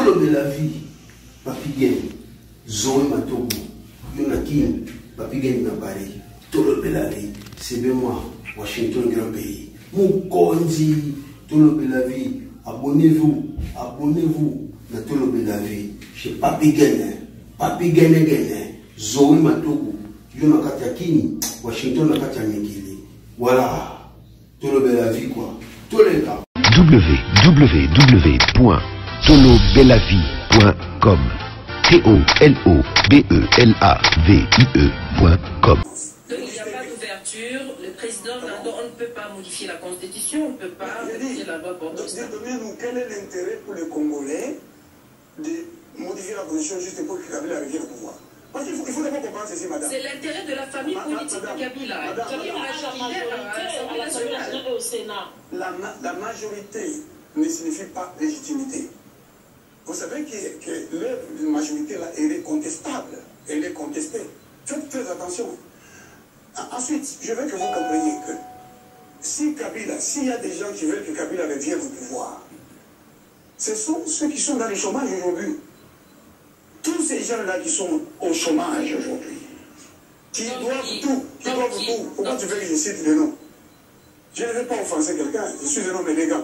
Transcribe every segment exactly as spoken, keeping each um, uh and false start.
Tolo de la vie, Papigen, Zoé Matogo, Yonakin, Papigen Nabari, Tolo de la vie, c'est bien moi, Washington Grand Pays. Moukondi, Tolo de la vie, abonnez-vous, abonnez-vous, na Tolo de la vie, chez Papigen, Papigen Gene, Zoé Matogo, Yonakatiakini, Washington Nakatiamikili. Voilà, Tolo de la vie quoi, tous les gars. w w w point tolo bella vie point com T O L O B E L A V I E point com. Il n'y a pas d'ouverture, le président, on ne peut pas modifier la constitution, on ne peut pas modifier la loi pour tout ça. Donnez-nous quel est l'intérêt pour les Congolais de modifier la constitution juste pour que Kabila revienne au pouvoir. Parce qu'il faut, il faut d'abord comprendre ceci, madame. C'est l'intérêt de la famille Ma, politique madame, de Kabila. Madame, Kabila majoritaire à l'Assemblée nationale. Au Sénat. La, la majorité ne signifie pas légitimité. Vous savez que, que leur majorité là, elle est contestable. Elle est contestée. Faites très attention. Ensuite, je veux que vous compreniez que si Kabila, s'il y a des gens qui veulent que Kabila revienne au pouvoir, ce sont ceux qui sont dans le chômage aujourd'hui. Tous ces gens-là qui sont au chômage aujourd'hui, qui doivent tout, qui doivent tout. Pourquoi tu veux que je cite les noms? Je ne veux pas offenser quelqu'un, je suis un homme élégant.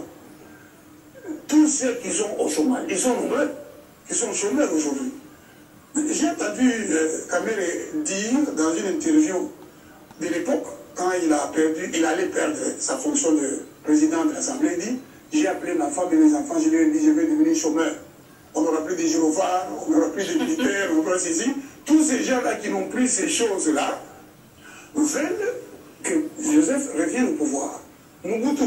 Tous ceux qui sont au chômage, ils sont nombreux, qui sont chômeurs aujourd'hui. J'ai entendu euh, Kamere dire dans une interview de l'époque, quand il a perdu, il allait perdre sa fonction de président de l'Assemblée, il dit, j'ai appelé ma femme et mes enfants, je leur ai dit, je vais devenir chômeur. On n'aura plus de gyrophares, on n'aura plus de militaires, on aura saisi. Tous ces gens-là qui n'ont plus ces choses-là veulent que Joseph revienne au pouvoir. Mobutu,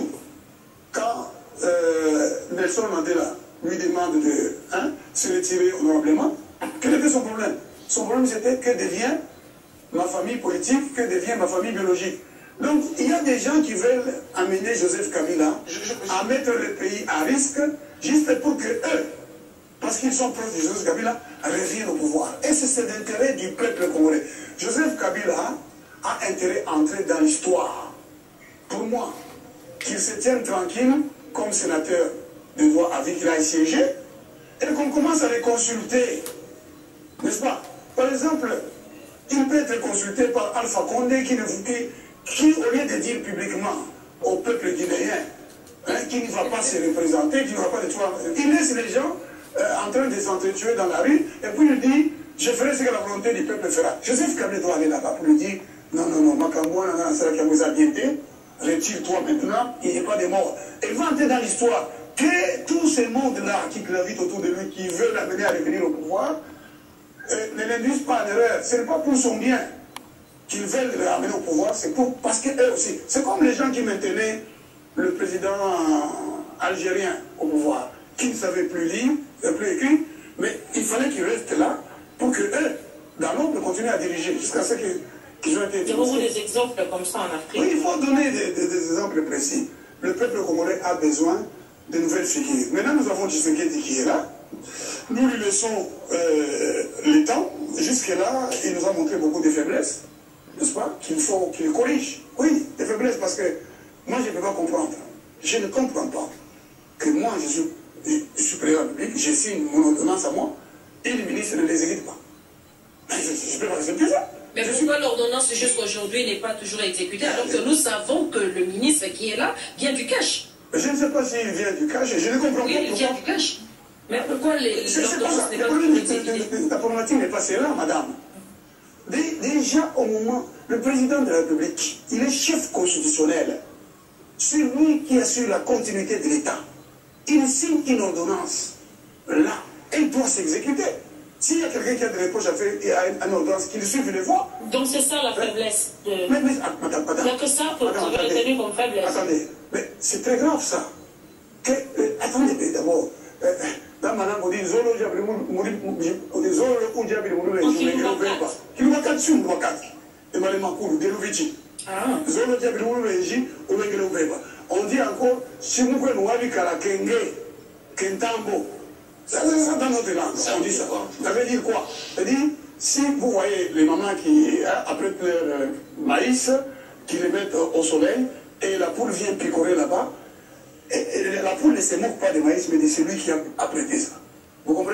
quand euh, Nelson Mandela lui demande de hein, se retirer honorablement, quel était son problème? Son problème c'était que devient ma famille politique, que devient ma famille biologique. Donc il y a des gens qui veulent amener Joseph Kabila à mettre le pays à risque juste pour que eux, parce qu'ils sont proches de Joseph Kabila, reviennent au pouvoir. Et c'est l'intérêt du peuple congolais. Joseph Kabila a intérêt à entrer dans l'histoire. Pour moi, qu'il se tienne tranquille comme sénateur de droit à vie qu'il a siégé, et qu'on commence à les consulter. N'est-ce pas? Par exemple, il peut être consulté par Alpha Condé qui, qui, qui au lieu de dire publiquement au peuple guinéen hein, qui ne va pas se représenter, qui ne va pas de toi, il laisse les gens Euh, en train de s'entretuer dans la rue, et puis il dit, je ferai ce que la volonté du peuple fera. Joseph Kabila doit aller là-bas pour lui dire, non, non, non, Makambo, c'est qui vous a bienté, retire-toi maintenant, il n'y a pas de mort. Il va entrer dans l'histoire que tout ce monde-là qui gravitent autour de lui, qui veulent l'amener à revenir au pouvoir, euh, ne l'induisent pas en erreur. Ce n'est pas pour son bien qu'ils veulent le ramener au pouvoir, c'est pour, parce qu'eux aussi. C'est comme les gens qui maintenaient le président algérien au pouvoir, qui ne savaient plus lire, plus écrit, mais il fallait qu'ils restent là pour que eux, dans l'ordre, continuent à diriger jusqu'à ce qu'ils ont été... Il y a beaucoup des exemples comme ça en Afrique. Oui, il faut donner des, des, des exemples précis. Le peuple congolais a besoin de nouvelles figures. Maintenant, nous avons Tshisekedi qui est là. Nous lui laissons euh, le temps. Jusque-là, il nous a montré beaucoup de faiblesses, n'est-ce pas? Qu'il faut qu'il corrige. Oui, des faiblesses, parce que moi, je ne peux pas comprendre. Je ne comprends pas que moi, je suis... Je suis président de la République, je signe mon ordonnance à moi, et le ministre ne les exécute pas. Je ne peux pas accepter ça. Mais je pourquoi suis... l'ordonnance jusqu'à aujourd'hui n'est pas toujours exécutée, alors que nous savons que le ministre qui est là vient du cash? Je ne sais pas s'il vient du cash, je ne comprends oui, pas. Il pourquoi... vient du cash. Mais pourquoi l'ordonnance n'est pas toujours exécutée? La problématique n'est pas celle-là, madame. Déjà, au moment, le président de la République, il est chef constitutionnel. C'est lui qui assure la continuité de l'État. Il signe une ordonnance. Là, elle doit s'exécuter. S'il y a quelqu'un qui a des reproches à faire et a une ordonnance, qu'il suive les voies. Donc c'est ça la faiblesse de... Mais, mais, madame, madame. Il n'y a que ça que vous avez retenu comme faiblesse. Attendez, mais c'est très grave ça. Que, euh, attendez, d'abord. Euh, dans ma langue, on dit Zolo, Diabri, on dit Zolo, ou Diabri, on dit Kilouakat, sur Kilouakat. Et Malemakoulou, Delouvici. Zolo, Diabri, on dit on dit encore, si nous pouvons nous kala kenge, kentambo. Ça, c'est ça dans notre langue. On dit ça. Ça veut dire quoi? Ça veut dire, si vous voyez les mamans qui, après leur maïs, qui les mettent au soleil, et la poule vient picorer là-bas, et la poule ne se moque pas de maïs, mais de celui qui a apprêté ça. Vous comprenez?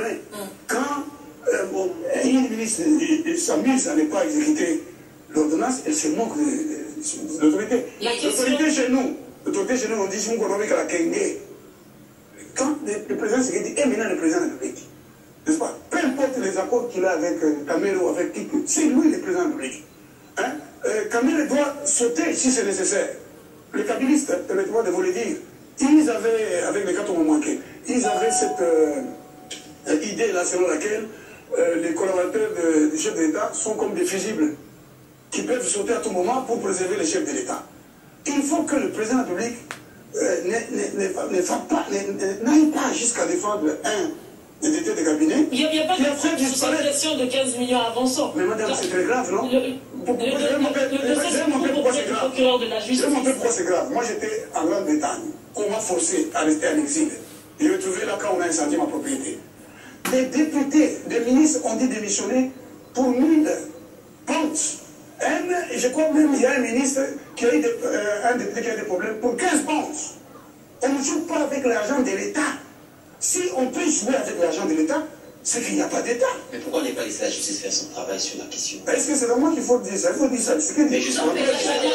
il, il, il s'amuse à ne pas exécuter l'ordonnance, elle se moque de, de, de l'autorité. L'autorité chez nous, l'autorité chez nous, on dit si vous connaissez la Kenge. Quand le, le président Tshisekedi est maintenant le président de la République, n'est-ce pas? Peu importe les accords qu'il a avec euh, Kamere ou avec qui, c'est lui le président de la République. Hein? Euh, Kamere doit sauter si c'est nécessaire. Les kabylistes, permettez-moi de vous le dire, ils avaient, avec les quatre mots manqués, ils avaient cette euh, idée-là selon laquelle euh, les collaborateurs de, du chef de l'État sont comme des fusibles qui peuvent sauter à tout moment pour préserver les chefs de l'État. Il faut que le président de la République euh, n'aille pas jusqu'à défendre un des députés de cabinet. Il n'y a, a pas de preuve sur cette question de quinze millions avançants. Mais madame, c'est très grave, non? Le, le, le, je vais montrer pourquoi c'est grave. Je vais montrer pourquoi c'est grave. Moi, j'étais en Grande-Bretagne. On m'a forcé à rester en exil. Je vais trouver là quand on a incendié ma propriété. Des députés, des ministres ont dit démissionner pour mille pounds. Et je crois même qu'il y a un ministre qui a eu des, euh, un député qui a eu des problèmes pour quinze pounds. On ne joue pas avec l'argent de l'État. Si on peut jouer avec l'argent de l'État, c'est qu'il n'y a pas d'État. Mais pourquoi on n'est pas laissé la justice faire son travail sur la question? Est-ce que c'est vraiment qu'il faut dire ça? Il faut dire ça. C'est que mais justement, mais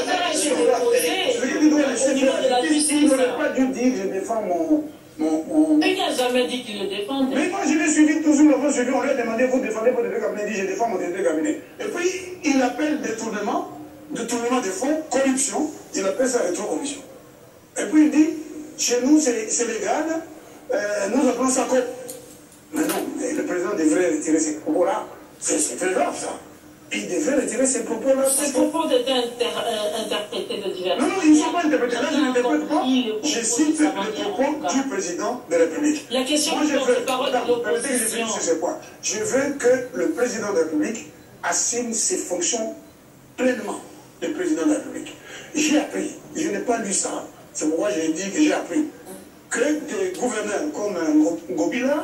il n'aurait pas dû dire je défends mon... mon, mon... Il n'a jamais dit qu'il le défendait. Mais moi je l'ai suivi toujours, le bon suivi, on lui a demandé vous défendez votre député cabinet, il dit je défends mon député cabinet. Et puis il appelle détournement, détournement des fonds, corruption, il appelle ça rétro-corruption. Et puis il dit chez nous c'est légal, euh, nous appelons ça comme. Mais non, mais le président devrait retirer ces propos-là. C'est très grave, ça. Il devrait retirer ces propos-là. Ces propos étaient inter, euh, interprétés de diverses manières. Non, non, ils ne sont pas interprétés. Là, je n'interprète pas. Je cite les propos du président de la République. La question Moi, je veux, de parole de l'opposition. Je veux que le président de la République assume ses fonctions pleinement, le président de la République. J'ai appris, je n'ai pas lu ça, c'est pourquoi j'ai dit que j'ai appris, que des gouverneurs comme Ngobila,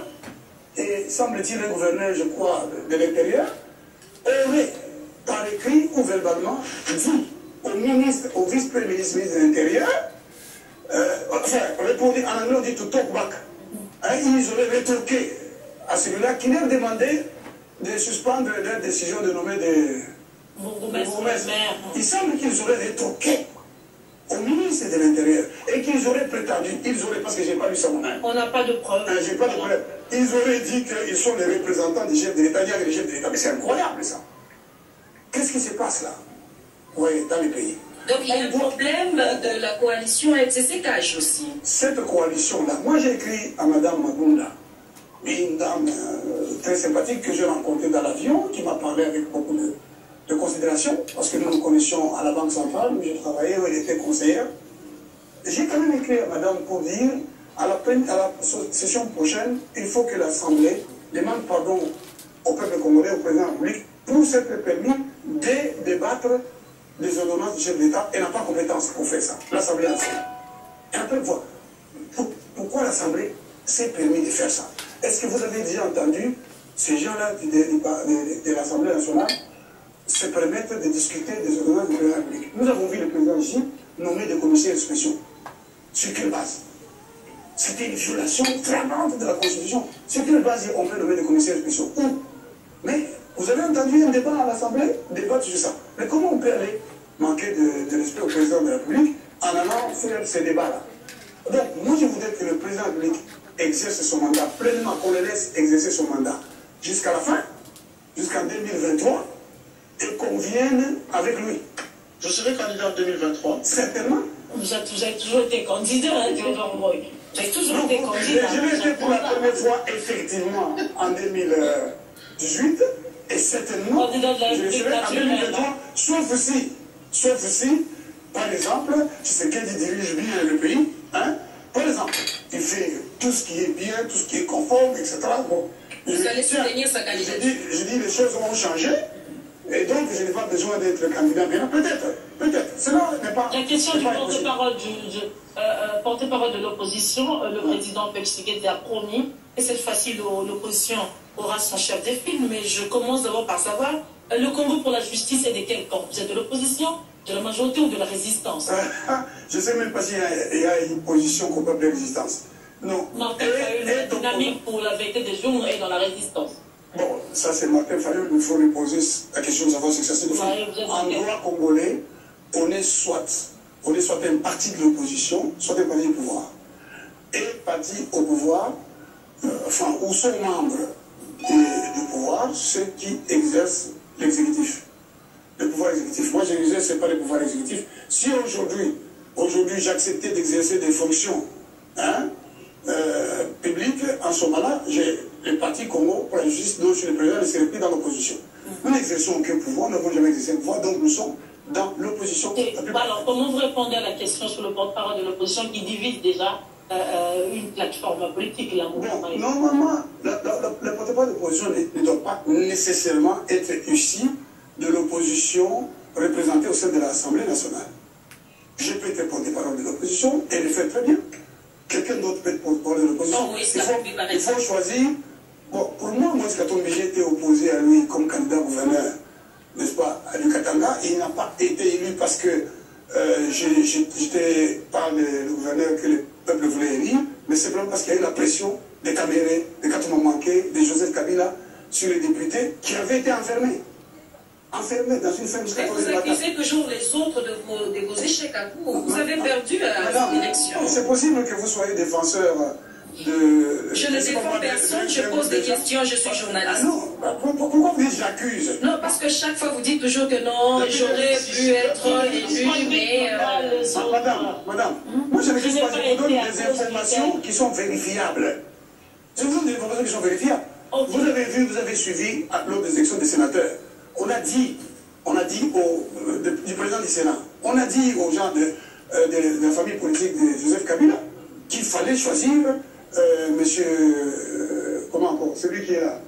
et semble-t-il un gouverneur, je crois, de, de l'intérieur, aurait, par écrit ou verbalement, dit au ministre, au vice-premier ministre de l'Intérieur, euh, enfin, répondu, en anglais on dit to talk back. Hein, ils auraient rétorqué à celui-là qui leur demandait de suspendre leur décision de nommer des bourgmestres. Il semble qu'ils auraient rétorqué au ministre de l'Intérieur et qu'ils auraient prétendu, ils auraient, parce que je n'ai pas lu ça moi-même. On n'a pas de preuves. Hein, j'ai pas de preuves. Ils auraient dit qu'ils sont les représentants des chefs de l'État, il y a des chefs de l'État. Mais c'est incroyable ça. Qu'est-ce qui se passe là? Oui, dans les pays. Donc il y a un problème de la coalition avec C C K H aussi. Cette coalition-là, moi j'ai écrit à Madame Magunda, une dame euh, très sympathique que j'ai rencontrée dans l'avion, qui m'a parlé avec beaucoup de, de considération, parce que nous nous connaissions à la Banque centrale, où j'ai travaillé, où elle était conseillère. J'ai quand même écrit à Madame pour dire, à la, à la session prochaine, il faut que l'Assemblée demande pardon au peuple congolais, au président de la République, pour s'être permis de débattre des ordonnances du chef d'État. Elle n'a pas compétence pour faire ça. L'Assemblée nationale. Et après, voir pour, pourquoi l'Assemblée s'est permis de faire ça. Est-ce que vous avez déjà entendu ces gens-là de, de, de, de l'Assemblée nationale se permettre de discuter des ordonnances du président de la République? Nous avons vu le président J nommer des commissaires spéciaux. Sur quelle base? C'était une violation flagrante de la Constitution. Sur quelle base on peut nommer des commissaires spéciaux? Où? Mais vous avez entendu un débat à l'Assemblée, débat sur ça. Mais comment on peut aller manquer de, de respect au président de la République en allant faire ces débats-là? Donc, moi, je voudrais que le président de la République exerce son mandat pleinement, qu'on le laisse exercer son mandat jusqu'à la fin, jusqu'en deux mille vingt-trois, et qu'on vienne avec lui. Je serai candidat en deux mille vingt-trois. Certainement. Vous avez, vous avez toujours été candidat, hein, Théodore Roy. Vous avez toujours été candidat. Je l'ai été pour la première fois, effectivement, en deux mille dix-huit. Et certainement, candidat de la je serai en deux mille vingt-trois, sauf si, sauf si, par exemple, Tshisekedi dirige bien le pays, hein, par exemple, il fait tout ce qui est bien, tout ce qui est conforme, et cetera. Bon, vous allez soutenir sa candidature. Je dis, je dis les choses vont changer, et donc je n'ai pas besoin d'être candidat. Bien, peut-être, peut-être. Cela n'est pas. La question du porte-parole euh, euh, porte-parole de l'opposition, euh, le président Félix Tshisekedi a promis, et cette fois-ci l'opposition aura son chef de file, mais je commence d'abord par savoir, euh, le combat pour la justice est de quel camp? Vous êtes de l'opposition, de la majorité ou de la résistance? Je ne sais même pas s'il y, y a une position coupable de résistance. Non. Non, il y a une dynamique pour la vérité des jours et dans la résistance. Bon, ça c'est Martin Fayol, il faut lui poser la question de savoir si c'est assez de fois. En droit congolais, on est soit, on est soit un parti de l'opposition, soit un parti du pouvoir. Et parti au pouvoir, euh, enfin, où sont membres du, du pouvoir, ceux qui exercent l'exécutif. Le pouvoir exécutif. Moi, j'exerce pas le pouvoir exécutif. Si aujourd'hui, aujourd'hui, j'acceptais d'exercer des fonctions hein, euh, publiques, en ce moment-là, j'ai le parti Congo pour la justice, dont je suis le président, ne serait plus dans l'opposition. Nous n'exerçons aucun pouvoir, nous n'avons jamais exercé un pouvoir, donc nous sommes dans l'opposition. Alors, comment vous répondez à la question sur le porte-parole de l'opposition qui divise déjà euh, une plateforme politique là, bon, normalement, le porte-parole de l'opposition ne, ne doit pas nécessairement être issu de l'opposition représentée au sein de l'Assemblée nationale. Je peux être porte-parole de l'opposition et le faire très bien. Quelqu'un d'autre peut être porte-parole de l'opposition. Oh, oui, il, faut, il faut choisir. Bon, pour moi, Moïse Katumbi, j'ai été opposé à lui comme candidat gouverneur, n'est-ce pas, à du Katanga. Il n'a pas été élu parce que euh, j'étais pas le, le gouverneur que le peuple voulait élire, mais simplement parce qu'il y a eu la pression des Camérés, des Katuma Manqué, de Joseph Kabila sur les députés qui avaient été enfermés. Enfermés dans une ferme jusqu'à Mais vous accusez toujours les autres de vos, de vos échecs à vous. Vous avez perdu à l'élection. C'est possible que vous soyez défenseur de... Je ne défends personne, je pose des questions, je suis journaliste. Ah non, pourquoi vous dites j'accuse? Non, parce que chaque fois vous dites toujours que non, j'aurais pu être élu, mais... Euh... Madame, madame, moi je ne dis pas, je vous donne des informations qui sont vérifiables. Je vous donne des informations qui sont vérifiables. Vous avez vu, vous avez suivi lors des élections des sénateurs. On a dit, on a dit au, de, du président du Sénat, on a dit aux gens de, euh, de, de la famille politique de Joseph Kabila qu'il fallait choisir euh, monsieur, euh, comment encore, celui qui est là,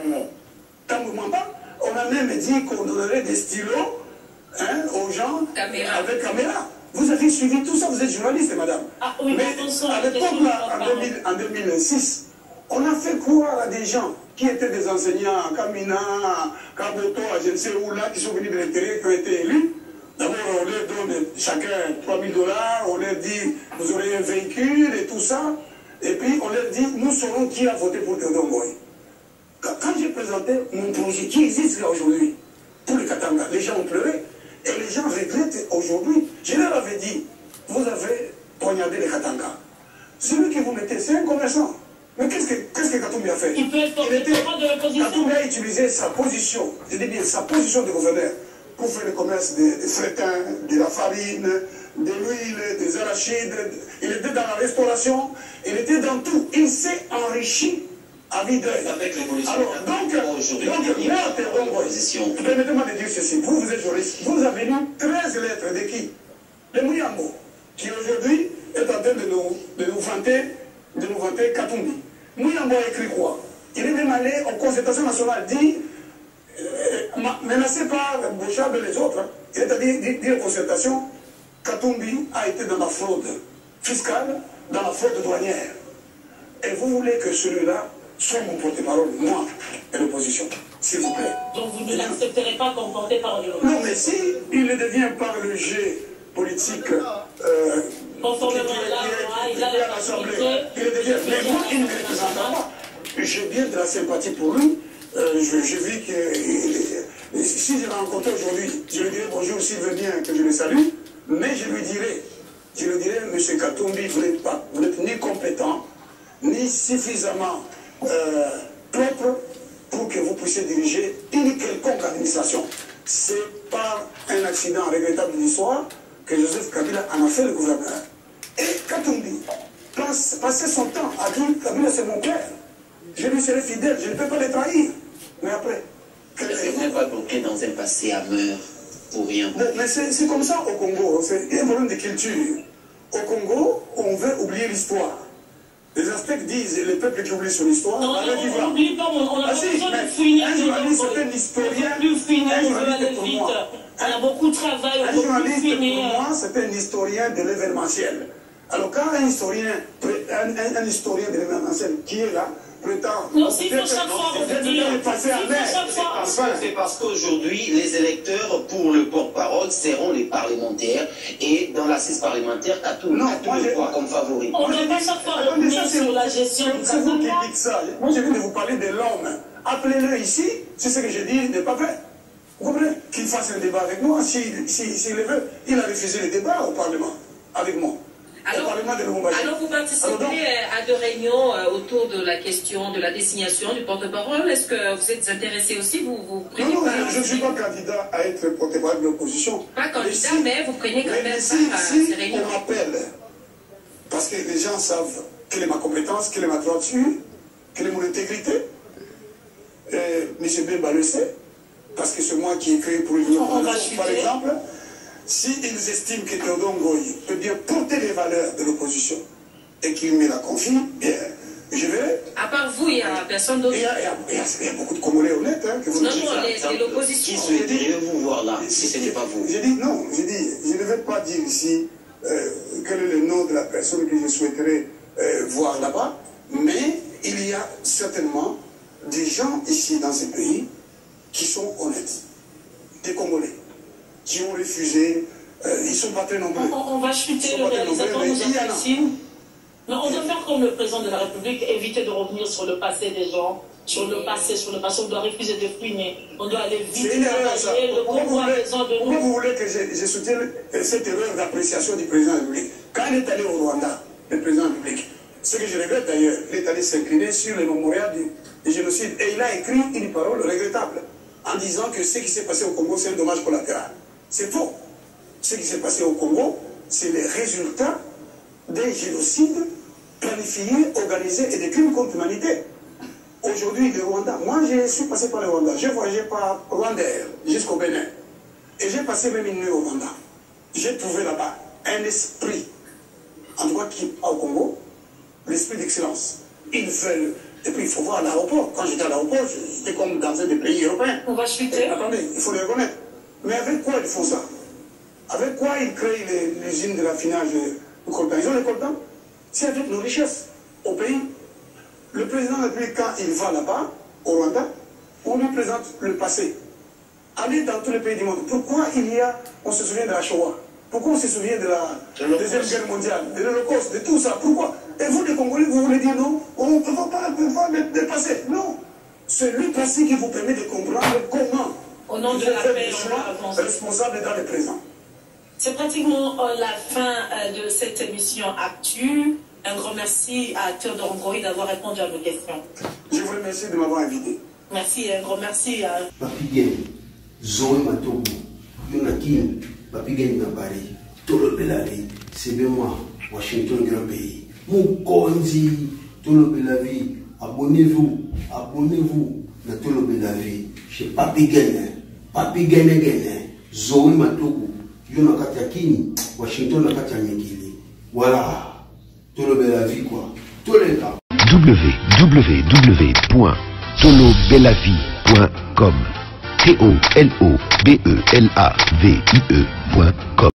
Tambou Mwamba. On a même dit qu'on donnerait des stylos hein, aux gens caméra. avec caméra. Vous avez suivi tout ça, vous êtes journaliste, madame. Ah, oui, mais à l'époque, en, en deux mille six, on a fait croire à des gens qui étaient des enseignants à Kamina, à Kaboto, à je ne sais où là, qui sont venus de l'intérieur, qui ont été élus. D'abord, on leur donne chacun trois mille dollars, on leur dit, vous aurez un véhicule et tout ça. Et puis, on leur dit, nous saurons qui a voté pour Théodore Ngoï. Quand j'ai présenté mon projet qui existe là aujourd'hui, pour le Katanga, les gens ont pleuré. Et les gens regrettent aujourd'hui. Je leur avais dit, vous avez poignardé le Katanga. Celui que vous mettez, c'est un commerçant. Mais qu'est-ce que, qu'est-ce que Katumbi a fait? Il peut être porte-parole de l'opposition. Katumbi a utilisé sa position, je dis bien sa position de gouverneur, pour faire le commerce des, des frétins, de la farine, de l'huile, des arachides. Il était dans la restauration, il était dans tout. Il s'est enrichi à vide d'œil. Avec l'évolution. Alors, donc, donc moi, Théodore Ngoï, permettez-moi de dire ceci. Vous, vous êtes juriste. Vous avez lu treize lettres de qui? De Mouyambo, qui aujourd'hui est en train de nous, de nous vanter, de nous vanter Katumbi. Mouyambo a écrit quoi? Il est même allé aux concertations nationales, dit, euh, menacé par Bouchard et les autres, hein. Il est allé dire, dire aux concertations, Katumbi a été dans la fraude fiscale, dans la fraude douanière. Et vous voulez que celui-là soit mon porte-parole, moi, et l'opposition, s'il vous plaît. Donc vous ne l'accepterez pas comme porte-parole de l'opposition? Non, mais si il le devient par le jeu politique, euh, conformément à la loi, il a la l'Assemblée, il le devient. Mais moi, il ne me représentera pas. J'ai bien de la sympathie pour lui. Euh, je, je vis que euh, si je l'ai rencontré aujourd'hui, je lui dirai bonjour s'il veut bien que je le salue, mais je lui dirai, je lui dirai, monsieur Katumbi, vous n'êtes pas, vous n'êtes ni compétent, ni suffisamment euh, propre pour que vous puissiez diriger une quelconque administration. C'est par un accident regrettable de l'histoire que Joseph Kabila en a fait le gouverneur. Et Katumbi passe, passait son temps à dire Kabila c'est mon père, je lui serai fidèle, je ne peux pas le trahir. Mais après, est-ce que vous n'êtes pas bloqué dans un passé à meurtre pour rien? Mais, mais c'est comme ça au Congo, c'est un problème de culture. Au Congo, on veut oublier l'histoire. Les Aztèques disent, les peuples qui oublient son histoire, non, on n'oublie pas, on a ah, besoin si, de finir. Un journaliste, c'est un historien. Plus finir, un on veut aller pour vite. moi. On a beaucoup de travail, on un peut journaliste, plus pour finir. moi, c'est un historien de l'événementiel. Alors quand un historien, un, un, un historien de l'événementiel qui est là, prétend... Non, s'il faut chaque fois revenir, c'est parce qu'aujourd'hui, les électeurs pour le porte-parole seront les parlementaires et dans l'assise parlementaire, Katumbi le voit comme favori. On ne va pas chaque fois revenir sur la gestion du C'est vous qui dites ça. Moi, je viens de vous parler de l'homme appelez-le ici, c'est ce que je dis, n'est pas fait. Vous comprenez? Qu'il fasse un débat avec moi, s'il si, si, le veut. Il a refusé le débat au Parlement, avec moi. Alors, alors vous participez alors donc, à deux réunions euh, autour de la question de la désignation du porte-parole. Est-ce que vous êtes intéressé aussi? Vous, vous Non, non, je ne suis pas candidat à être porte-parole de l'opposition. Pas candidat, mais, si, mais vous prenez quand même si, part à si ces réunions. On m'appelle, parce que les gens savent quelle est ma compétence, quelle est ma droiture, quelle est mon intégrité. Euh, M. Bemba le sait, parce que c'est moi qui ai créé pour l'Union. Par exemple, s'ils estiment que Théodore Ngoyi peut bien porter les valeurs de l'opposition et qu'il me la confie, bien, je vais. À part vous, il n'y a personne d'autre. Il y, y, y a beaucoup de Congolais honnêtes hein, que vous non, non, c'est l'opposition. Qui souhaiterait vous voir là, si ce n'est pas vous? J'ai dit non, j'ai dit, je ne vais pas dire ici euh, quel est le nom de la personne que je souhaiterais euh, voir là-bas, mais il y a certainement des gens ici dans ce pays qui sont honnêtes, des Congolais, qui ont refusé, euh, ils ne sont pas très nombreux. On, on va chuter, le réalisateur nous apprécie. Mais on doit faire comme le président de la République, éviter de revenir sur le passé des gens, sur le passé, sur le passé, on doit refuser de fouiner, on doit aller vite travailler, le convoi a besoin de nous. Pourquoi vous voulez que je, je soutienne cette erreur d'appréciation du président de la République? Quand il est allé au Rwanda, le président de la République, ce que je regrette d'ailleurs, il est allé s'incliner sur le mémorial du, du génocide, et il a écrit une parole regrettable, en disant que ce qui s'est passé au Congo, c'est un dommage collatéral. C'est faux. Ce qui s'est passé au Congo, c'est le résultat d'un génocide planifié, organisé et des crimes contre l'humanité. Aujourd'hui, le Rwanda, moi je suis passé par le Rwanda, j'ai voyagé par Rwandair jusqu'au Bénin. Et j'ai passé même une nuit au Rwanda. J'ai trouvé là-bas un esprit, en tout cas qui au Congo, l'esprit d'excellence. Ils veulent. Et puis il faut voir l'aéroport. Quand j'étais à l'aéroport, j'étais comme dans un des pays européens. On va chuter. Et, attendez, il faut le reconnaître. Mais avec quoi ils font ça? Avec quoi ils créent l'usine de l'affinage du coltan? Ils ont le coltan? C'est avec nos richesses au pays. Le président de la République, quand il va là-bas, au Rwanda, on lui présente le passé. Allez dans tous les pays du monde. Pourquoi il y a, on se souvient de la Shoah? Pourquoi on se souvient de la Deuxième Guerre mondiale, de l'Holocauste, de tout ça? Pourquoi? Et vous, les Congolais, vous voulez dire non? On ne peut pas le passé. Non. C'est le passé qui vous permet de comprendre comment, au nom de la paix, on va avancer. Responsable dans le présent. C'est pratiquement euh, la fin euh, de cette émission Actu. Un grand merci à Théodore Ngoyi d'avoir répondu à nos questions. Je vous remercie de m'avoir invité. Merci, un grand merci. À... Papi Zoé Matogo, Yonakin, Papi Gen Nabari, Tolo Belavi, c'est bien moi, Washington grand pays. Moukonzi, Tolo Belavi, abonnez-vous, abonnez-vous, na Tolo Belavi, chez Papi Gen, Papi Gen Gen, Zoé Matogo, Yonakatiakini, Washington Nakatiamikili. Voilà. Tolo Belavi quoi. Tous les cas. w w w point tolo belavie point com T O L O B E L A V I E point com